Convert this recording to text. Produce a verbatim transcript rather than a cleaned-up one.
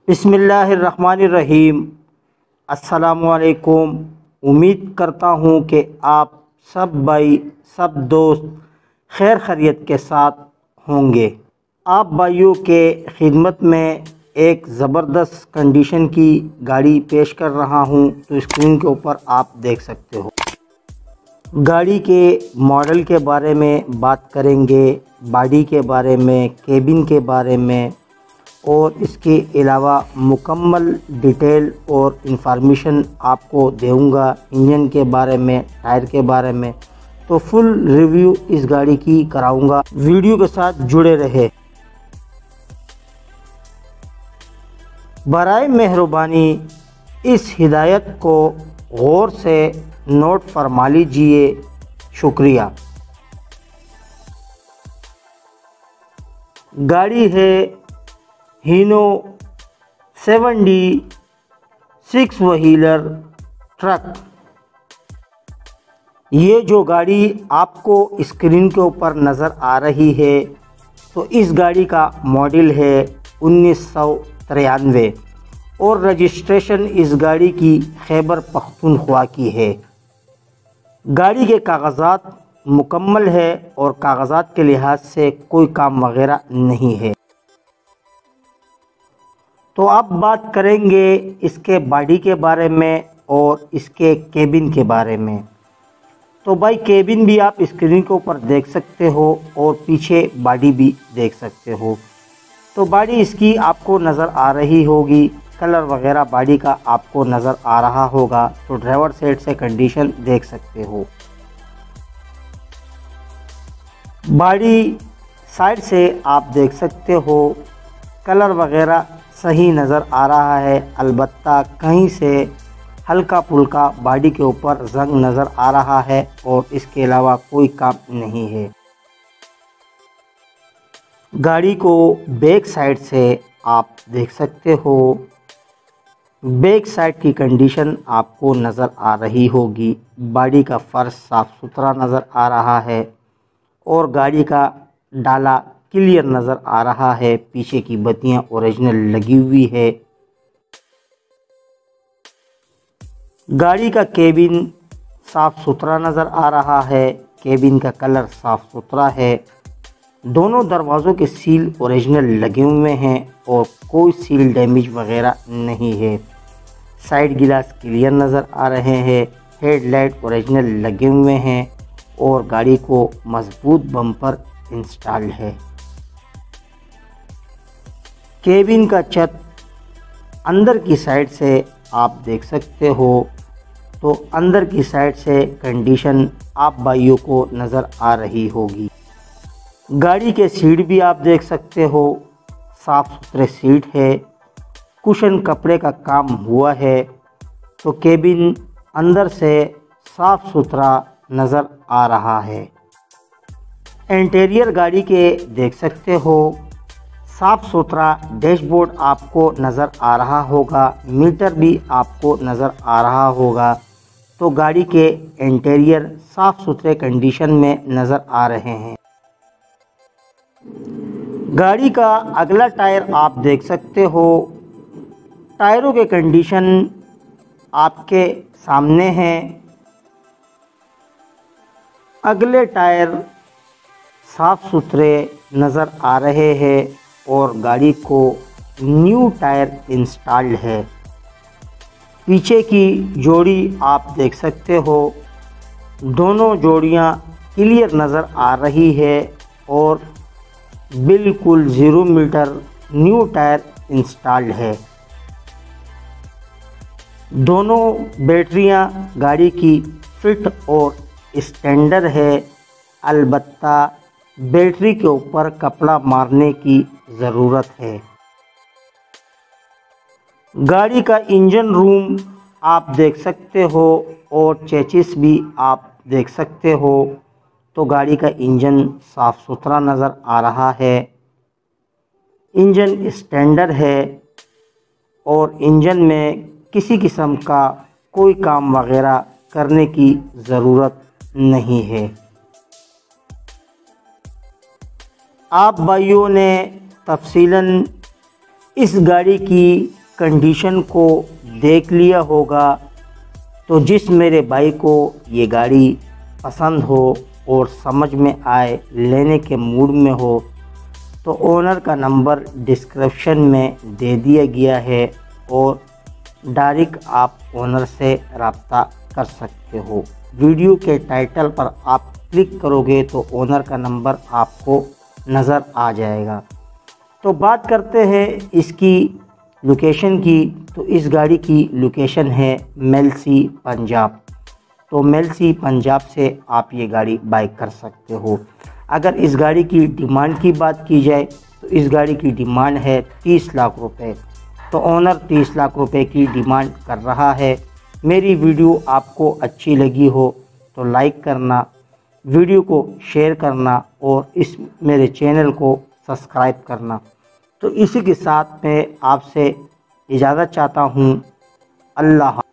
बिस्मिल्लाहिर्रहमानिर्रहीम। अस्सलामुअलैकुम। उम्मीद करता हूँ कि आप सब भाई सब दोस्त खैर खैरियत के साथ होंगे। आप भाइयों के खिदमत में एक ज़बरदस्त कंडीशन की गाड़ी पेश कर रहा हूँ। तो स्क्रीन के ऊपर आप देख सकते हो। गाड़ी के मॉडल के बारे में बात करेंगे, बॉडी के बारे में, केबिन के बारे में और इसके अलावा मुकम्मल डिटेल और इन्फॉर्मेशन आपको दूंगा इंजन के बारे में, टायर के बारे में। तो फुल रिव्यू इस गाड़ी की कराऊंगा। वीडियो के साथ जुड़े रहे। बराए मेहरबानी इस हिदायत को गौर से नोट फरमा लीजिए। शुक्रिया। गाड़ी है Hino seven D six wheeler truck. ये जो गाड़ी आपको स्क्रीन के ऊपर नज़र आ रही है तो इस गाड़ी का मॉडल है उन्नीस सौ तिरानवे और रजिस्ट्रेशन इस गाड़ी की खैबर पख्तूनख्वा की है। गाड़ी के कागज़ात मुकम्मल है और कागज़ात के लिहाज से कोई काम वगैरह नहीं है। तो अब बात करेंगे इसके बॉडी के बारे में और इसके केबिन के बारे में। तो भाई केबिन भी आप स्क्रीन के ऊपर देख सकते हो और पीछे बॉडी भी देख सकते हो। तो बॉडी इसकी आपको नज़र आ रही होगी, कलर वगैरह बॉडी का आपको नज़र आ रहा होगा। तो ड्राइवर साइड से कंडीशन देख सकते हो। बॉडी साइड से आप देख सकते हो, कलर वगैरह सही नज़र आ रहा है। अलबत्ता कहीं से हल्का फुल्का बॉडी के ऊपर जंग नज़र आ रहा है और इसके अलावा कोई काम नहीं है। गाड़ी को बैक साइड से आप देख सकते हो। बैक साइड की कंडीशन आपको नज़र आ रही होगी। बॉडी का फर्श साफ़ सुथरा नज़र आ रहा है और गाड़ी का डाला क्लियर नज़र आ रहा है। पीछे की बत्तियां ओरिजिनल लगी हुई है। गाड़ी का केबिन साफ़ सुथरा नज़र आ रहा है। केबिन का कलर साफ़ सुथरा है। दोनों दरवाज़ों के सील ओरिजिनल लगे हुए हैं और कोई सील डैमेज वगैरह नहीं है। साइड गिलास क्लियर नज़र आ रहे हैं। हेडलाइट ओरिजिनल लगे हुए हैं और गाड़ी को मजबूत बम्पर इंस्टॉल है। केबिन का छत अंदर की साइड से आप देख सकते हो। तो अंदर की साइड से कंडीशन आप भाइयों को नज़र आ रही होगी। गाड़ी के सीट भी आप देख सकते हो, साफ़ सुथरे सीट है। कुशन कपड़े का काम हुआ है। तो केबिन अंदर से साफ़ सुथरा नज़र आ रहा है। इंटीरियर गाड़ी के देख सकते हो, साफ़ सुथरा डैशबोर्ड आपको नज़र आ रहा होगा। मीटर भी आपको नज़र आ रहा होगा। तो गाड़ी के इंटीरियर साफ़ सुथरे कंडीशन में नज़र आ रहे हैं। गाड़ी का अगला टायर आप देख सकते हो। टायरों के कंडीशन आपके सामने हैं। अगले टायर साफ़ सुथरे नज़र आ रहे हैं और गाड़ी को न्यू टायर इंस्टॉल्ड है। पीछे की जोड़ी आप देख सकते हो, दोनों जोड़ियां क्लियर नज़र आ रही है और बिल्कुल zero metre new tyre installed है। दोनों बैटरियां गाड़ी की फिट और स्टैंडर्ड है। अलबत्ता बैटरी के ऊपर कपड़ा मारने की ज़रूरत है। गाड़ी का इंजन रूम आप देख सकते हो और चेसिस भी आप देख सकते हो। तो गाड़ी का इंजन साफ़ सुथरा नज़र आ रहा है। इंजन स्टैंडर्ड है और इंजन में किसी किस्म का कोई काम वगैरह करने की ज़रूरत नहीं है। आप भाइयों ने तफसीलन इस गाड़ी की कंडीशन को देख लिया होगा, तो जिस मेरे भाई को ये गाड़ी पसंद हो और समझ में आए, लेने के मूड में हो, तो ओनर का नंबर डिस्क्रिप्शन में दे दिया गया है और डायरेक्ट आप ओनर से रब्ता कर सकते हो। वीडियो के टाइटल पर आप क्लिक करोगे तो ओनर का नंबर आपको नज़र आ जाएगा। तो बात करते हैं इसकी लोकेशन की। तो इस गाड़ी की लोकेशन है मेलसी पंजाब। तो मेलसी पंजाब से आप ये गाड़ी बाय कर सकते हो। अगर इस गाड़ी की डिमांड की बात की जाए तो इस गाड़ी की डिमांड है तीस लाख रुपए। तो ओनर तीस लाख रुपए की डिमांड कर रहा है। मेरी वीडियो आपको अच्छी लगी हो तो लाइक करना, वीडियो को शेयर करना और इस मेरे चैनल को सब्सक्राइब करना। तो इसी के साथ मैं आपसे इजाज़त चाहता हूँ। अल्लाह।